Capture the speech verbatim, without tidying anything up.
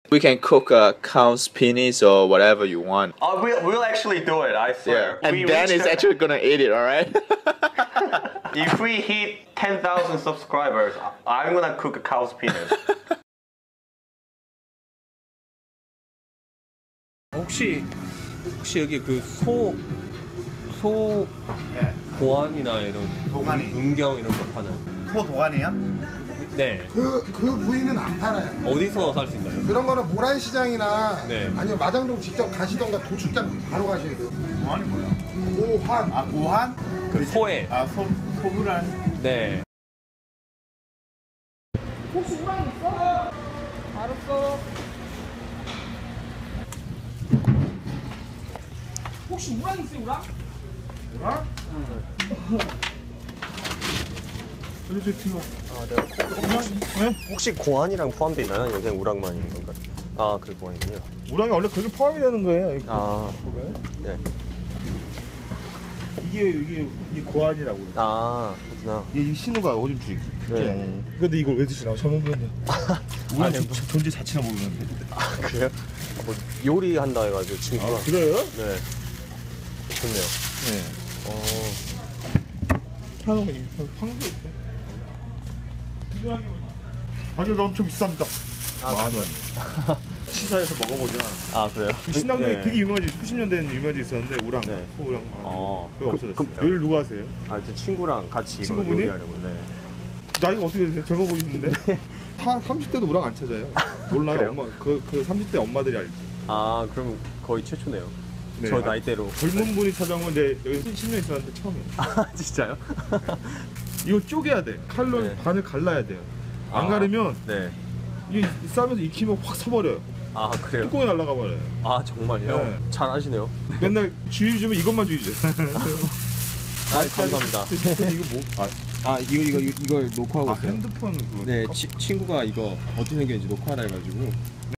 We can cook a cow's penis or whatever you want. Oh, we'll, we'll actually do it, I swear. And we Dan is the... actually gonna eat it, alright? If we hit ten thousand subscribers, I'm gonna cook a cow's penis. 혹시 혹시 여기 그 소 소 보안이나 이런 도가니. 음경 이런 거 파나요? 소 도가니요? 네. 그, 그 부위는 안 팔아요. 어디서 살 수 있나요? 그런 거는 모란시장이나 네. 아니면 마장동 직접 가시던가 도축장 바로 가셔야 돼요. 도가니 뭐야? 오한. 아 고한? 그 소에. 아 소, 소불안? 네. 혹시 우랑 있어? 알았어. 혹시 우랑 있어, 우랑? 우랑? 그래도 팀워 아, 네. 혹시 고안이랑 포함되어 있나요? 아니면 그냥 우랑만 있는 건가요? 아, 그 고안이군요. 우랑이 원래 거기 포함이 되는 거예요. 아, 네. 이게 이게 이 고안이라고. 아, 그렇구나. 이 신우가 오줌 주기. 네. 근데 이걸 왜 드시나요? 저는 그냥 우리 아니, 뭐, 존재 자체나 모르는데. 아, 그래요? 뭐 요리한다 해가지고 친구가. 아 그래요? 네. 좋네요. 네. 어. 한옥이 황도 있대. 가격 엄청 비쌉니다. 아, 만 원. 시사에서 먹어보자. 아, 그래요? 신당동에 네. 되게 유명하지, 수십 년 된 유명하지 있었는데 우랑, 네. 소우랑. 어. 그거 그- 없어졌어요. 그- 요리 누가 하세요? 아, 제 친구랑 같이 이거 친구분이? 요리하려고. 네. 나이가 어떻게 되세요? 젊어 보이시는데? 한 삼십 대도 우랑 안 찾아요. 몰라요. 그래요? 엄마 그, 그 삼십 대 엄마들이 알지. 아, 그럼 거의 최초네요. 네. 저 나이대로. 젊은 분이 찾아온 데 여기 십 년 있었는데 처음이에요. 아, 진짜요? 이거 쪼개야 돼. 칼로 네. 반을 갈라야 돼요. 안 아, 가르면 네. 이게 싸면서 익히면 확 서버려요. 아, 그래요? 뚜껑이 날아가 버려요. 아, 정말요? 네. 잘 아시네요. 맨날 주의 주면 이것만 주의죠. 아, 감사합니다. 이거 뭐? 아, 아 이거 이거 이걸 놓고 하고 아 있어요. 핸드폰 그거. 네 치, 친구가 이거 어떻게 생겼는지 놓고 하라 해가지고